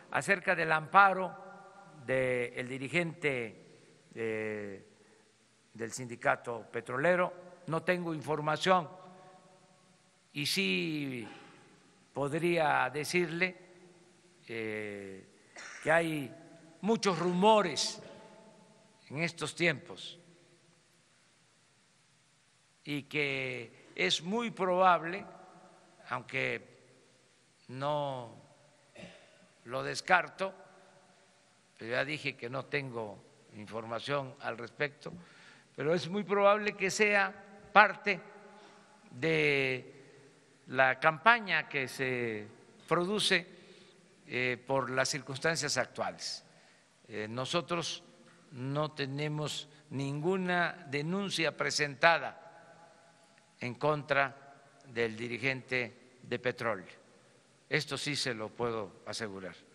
acerca del amparo del dirigente del sindicato petrolero, no tengo información y sí podría decirle que hay muchos rumores en estos tiempos y que es muy probable, aunque no lo descarto, pero ya dije que no tengo información al respecto, pero es muy probable que sea parte de la campaña que se produce por las circunstancias actuales. Nosotros no tenemos ninguna denuncia presentada en contra del dirigente de petróleo. Esto sí se lo puedo asegurar.